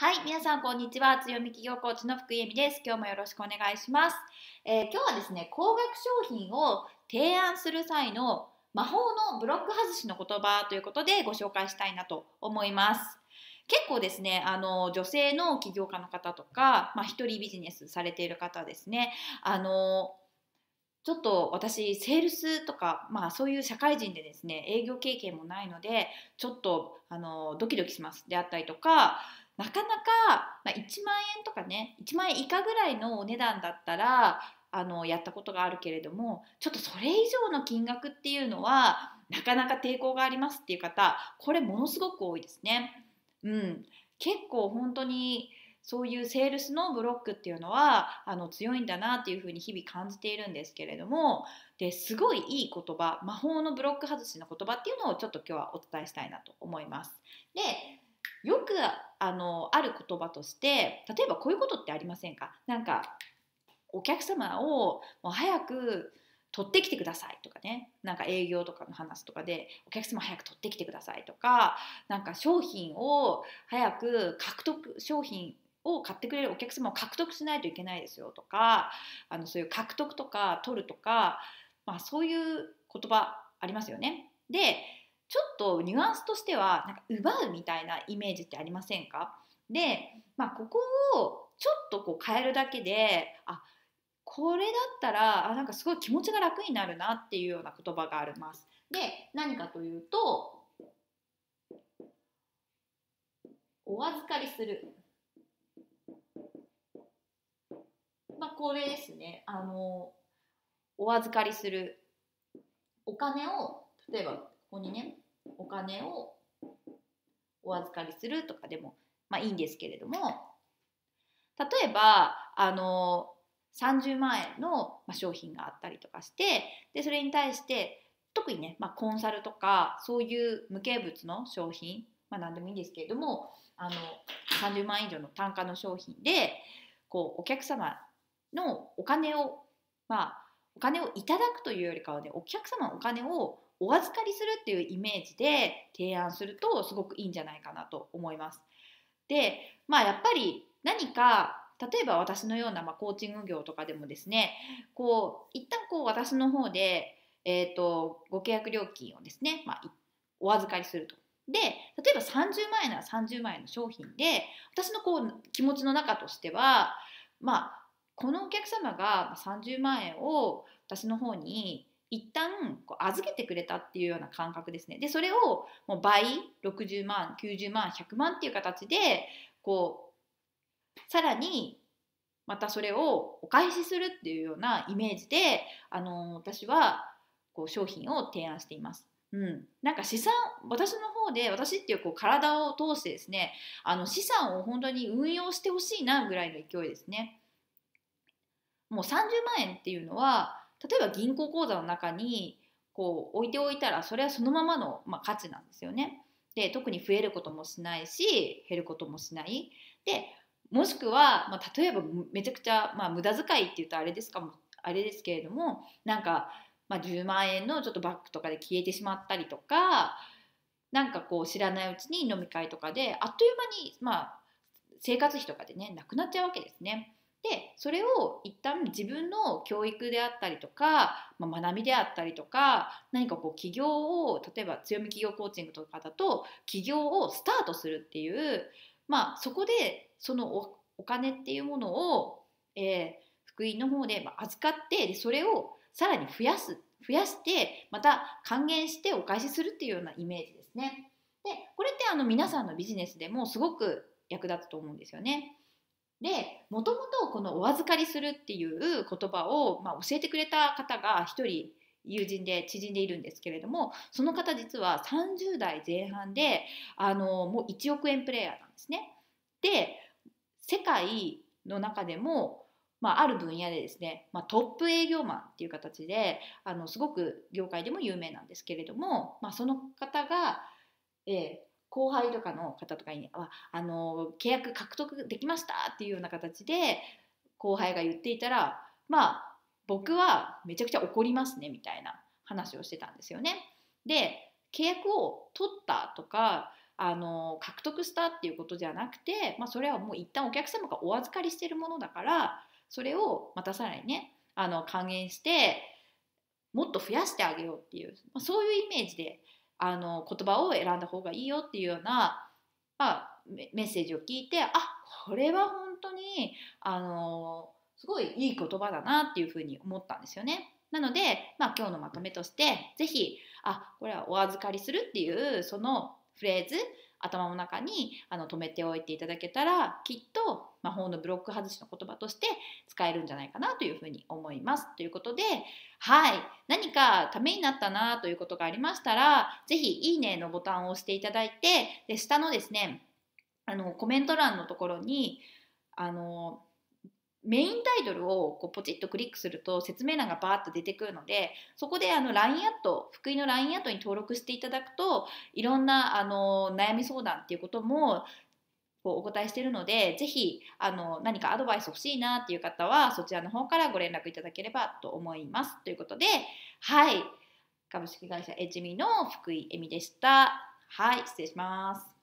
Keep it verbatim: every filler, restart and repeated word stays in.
はい、皆さんこんにちは。強み企業コーチの福井恵美です。今日もよろしくお願いします。えー今日はですね、高額商品を提案する際の魔法のブロック外しの言葉ということでご紹介したいなと思います。結構ですね、あの女性の起業家の方とか、まあ、一人ビジネスされている方ですね、あのちょっと私セールスとか、まあ、そういう社会人でですね営業経験もないのでちょっとあのドキドキしますであったりとか、なかなか、まあ、いちまん円とかねいちまん円以下ぐらいのお値段だったらあのやったことがあるけれども、ちょっとそれ以上の金額っていうのはなかなか抵抗がありますっていう方、これものすごく多いですね。うん、結構本当にそういうセールスのブロックっていうのはあの強いんだなっていうふうに日々感じているんですけれども、ですごいいい言葉、魔法のブロック外しの言葉っていうのをちょっと今日はお伝えしたいなと思います。で、よくあのある言葉として、例えばこういうことってありませんか？なんかお客様をもう早く取ってきてくださいとかね、なんか営業とかの話とかでお客様早く取ってきてくださいとか、なんか商品を早く獲得商品を買ってくれるお客様を獲得しないといけないですよとか、あのそういう獲得とか取るとか、まあ、そういう言葉ありますよね。で、ちょっとニュアンスとしてはなんか奪うみたいなイメージってありませんか？で、まあ、ここをちょっとこう変えるだけで、あ、これだったらあなんかすごい気持ちが楽になるなっていうような言葉があります。で、何かというと、お預かりする。まあ、これですね。あのお預かりする。お金を例えばここにね、お金をお預かりするとかでもまあいいんですけれども、例えばあのさんじゅうまん円の商品があったりとかして、でそれに対して特にね、まあ、コンサルとかそういう無形物の商品、まあ、何でもいいんですけれども、あのさんじゅうまん円以上の単価の商品でこうお客様のお金を、まあ、お金をいただくというよりかはね、お客様のお金をお預かりするっていうイメージで提案するとすごくいいんじゃないかなと思います。で、まあやっぱり何か例えば私のような、まあ、コーチング業とかでもですね、こう一旦こう私の方で、えー、とご契約料金をですね、まあ、お預かりすると。で、例えばさんじゅうまん円ならさんじゅうまん円の商品で、私のこう気持ちの中としては、まあ、このお客様がさんじゅうまん円を私の方に一旦こう預けてくれたっていうような感覚ですね。で、それをもう倍、ろくじゅうまん、きゅうじゅうまん、ひゃくまんっていう形でこうさらにまたそれをお返しするっていうようなイメージで、あの私はこう商品を提案しています。うん、なんか資産、私の方で私っていうこう体を通してですね、あの資産を本当に運用してほしいなぐらいの勢いですね。もうさんじゅうまん円っていうのは例えば銀行口座の中にこう置いておいたらそれはそのままの、まあ、価値なんですよね。で、特に増えることもしないし減ることもしない。で、もしくは、まあ、例えばめちゃくちゃ、まあ、無駄遣いっていうとあれですかもあれですけれども、なんか、まあ、じゅうまん円のちょっとバッグとかで消えてしまったりとか、なんかこう知らないうちに飲み会とかであっという間に、まあ、生活費とかでねなくなっちゃうわけですね。でそれを一旦自分の教育であったりとか、まあ、学びであったりとか、何かこう起業を例えば強み企業コーチングとかだと起業をスタートするっていう、まあ、そこでその お, お金っていうものを、えー、福音の方で預かって、でそれをさらに増やす増やしてまた還元してお返しするっていうようなイメージですね。でこれってあの皆さんのビジネスでもすごく役立つと思うんですよね。で、もともとこのお預かりするっていう言葉を、まあ、教えてくれた方が一人友人で知人でいるんですけれども、その方実はさんじゅう代前半であのもういちおく円プレーヤーなんですね。で、世界の中でも、まあ、ある分野でですね、まあ、トップ営業マンっていう形であのすごく業界でも有名なんですけれども、まあ、その方が、えー後輩とかの方とかにああの契約獲得できましたっていうような形で後輩が言っていたら、まあ僕はめちゃくちゃ怒りますねみたいな話をしてたんですよね。で、契約を取ったとかあの獲得したっていうことじゃなくて、まあ、それはもう一旦お客様がお預かりしているものだから、それをまたさらにねあの還元してもっと増やしてあげようっていう、まあ、そういうイメージであの言葉を選んだ方がいいよっていうような、まあ、メッセージを聞いて、あ、これは本当にあのすごいいい言葉だなっていうふうに思ったんですよね。なので、まあ、今日のまとめとしてぜひ、あ、これはお預かりするっていうそのフレーズ頭の中にあの止めておいていただけたら、きっと魔法のブロック外しの言葉として使えるんじゃないかなというふうに思います。ということで、はい、何かためになったなということがありましたら、ぜひいいねのボタンを押していただいて、で下のですねあのコメント欄のところにあのメインタイトルをこうポチッとクリックすると説明欄がバーッと出てくるので、そこであの ライン アット、福井の ライン アットに登録していただくと、いろんなあの悩み相談っていうこともこうお答えしているので、ぜひあの何かアドバイス欲しいなっていう方はそちらの方からご連絡いただければと思います。ということで、はい、株式会社エッジミの福井恵美でした。はい、失礼します。